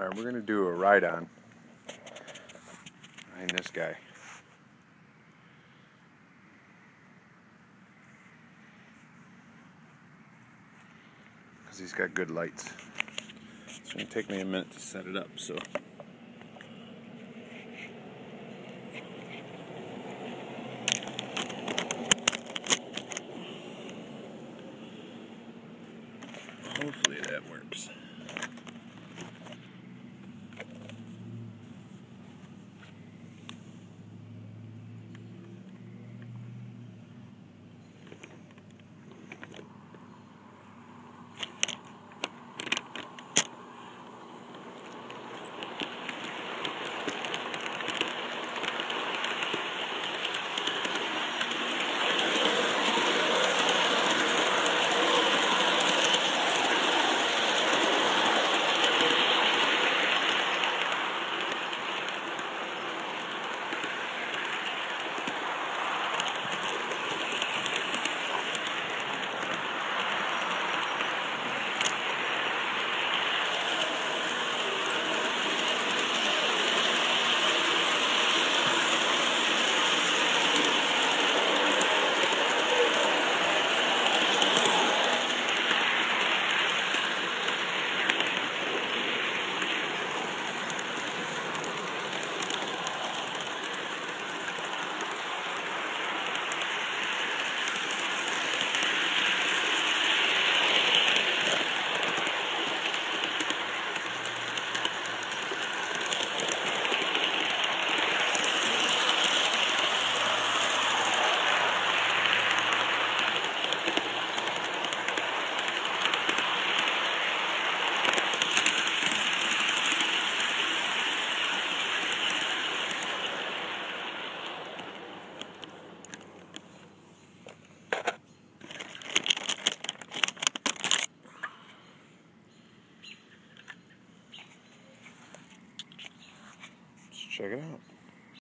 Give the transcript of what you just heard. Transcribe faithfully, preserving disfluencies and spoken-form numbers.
Alright, we're going to do a ride-on behind this guy. Because he's got good lights. It's going to take me a minute to set it up, so... hopefully that works. Check it out.